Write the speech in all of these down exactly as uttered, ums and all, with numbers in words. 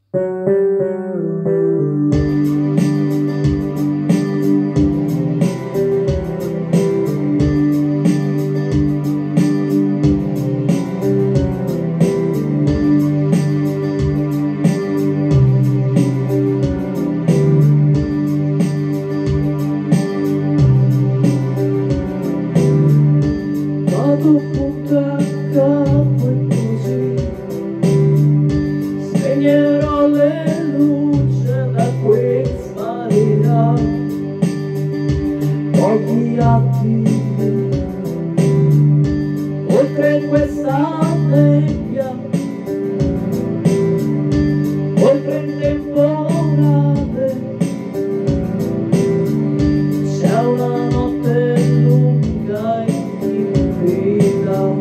Punta a capo e così spegnerò le luci da qui sparirà pochi attimi oltre questa nebbia, oltre il temporale. C'è una notte lunga e finirà.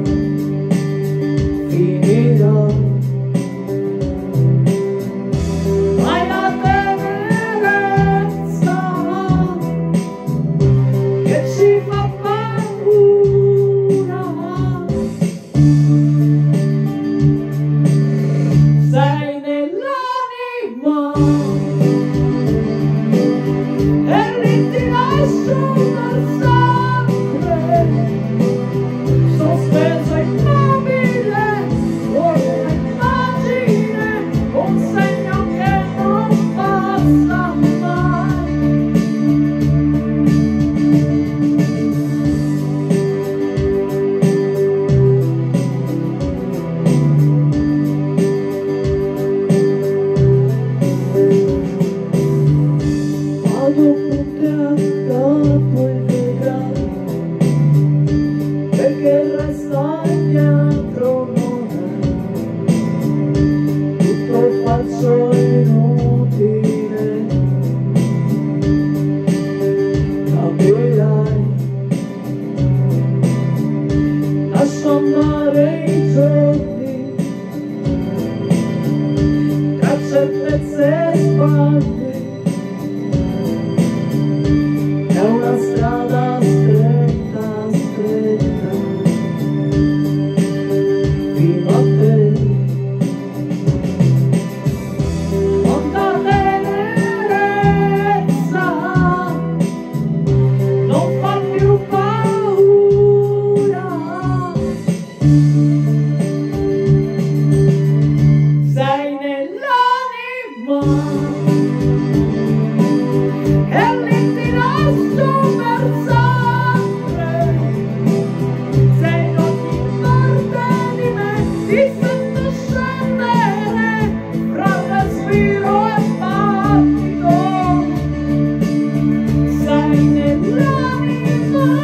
Ma la tenerezza che ci fa paura, sei nell'anima e lì ti lascio per sempre, sospeso immobile, una immagine, un segno che non passa mai. Vado punte a capo e vedrai, perché resta indietro non è tutto falso e inutile, capirai. Lascio andare i giorni tra certezze e sbagli, è una strada stretta, stretta fino a te. Quanta tenerezza non fa più paura, sei nell'anima e lì ti lascio per sempre, sei in ogni parte di me, ti sento scendere fra respiro e battito, sei nell'anima.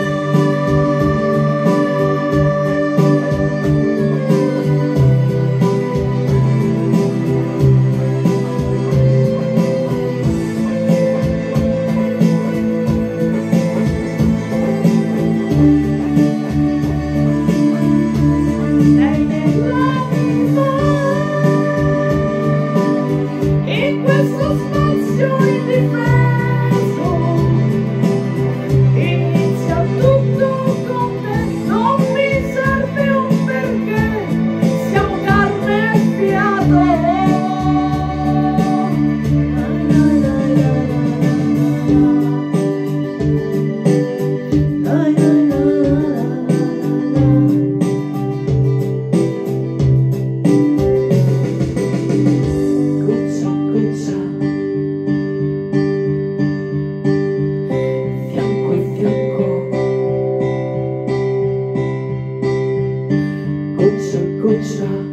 In questo spazio indifeso inizia tutto con te, non mi serve un perché, siamo carne e fiato. Kucha, kucha.